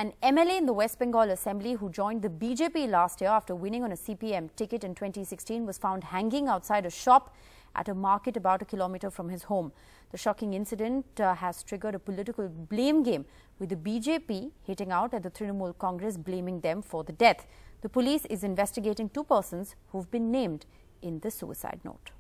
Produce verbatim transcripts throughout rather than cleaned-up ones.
An M L A in the West Bengal Assembly who joined the B J P last year after winning on a C P M ticket in twenty sixteen was found hanging outside a shop at a market about a kilometre from his home. The shocking incident uh, has triggered a political blame game, with the B J P hitting out at the Trinamool Congress, blaming them for the death. The police is investigating two persons who've been named in the suicide note.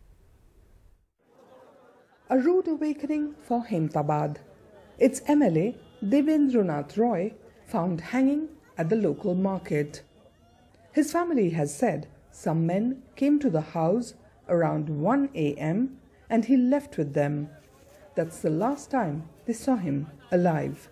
A rude awakening for Hemtabad. Its M L A, Devendranath Roy, found hanging at the local market. His family has said some men came to the house around one A M and he left with them. That's the last time they saw him alive.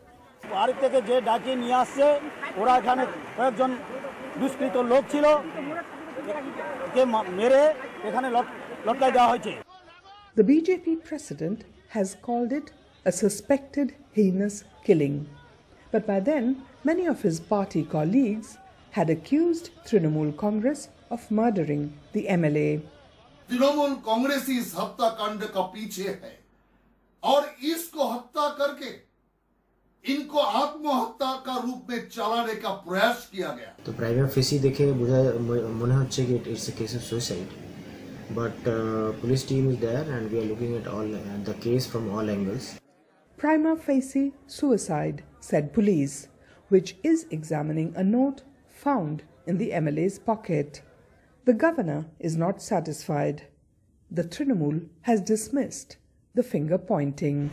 The B J P president has called it a suspected heinous killing. But by then, many of his party colleagues had accused Trinamool Congress of murdering the M L A. Trinamool Congress इस हत्याकांड का पीछे है और इसको हत्या करके इनको आत्महत्या का रूप में चलाने का प्रयास किया गया। तो प्राइमा फेसी देखे बुझा मने হচ্ছে कि it's a case of suicide, but uh, police team is there and we are looking at all uh, the case from all angles. Prima facie suicide, said police, which is examining a note found in the M L A's pocket. The governor is not satisfied. The Trinamool has dismissed the finger pointing.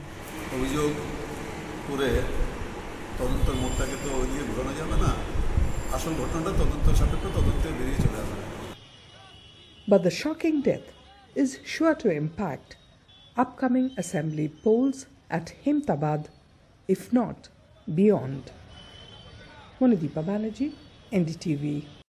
But the shocking death is sure to impact upcoming assembly polls at Hemtabad, if not beyond. Monideepa Banerjee, N D T V.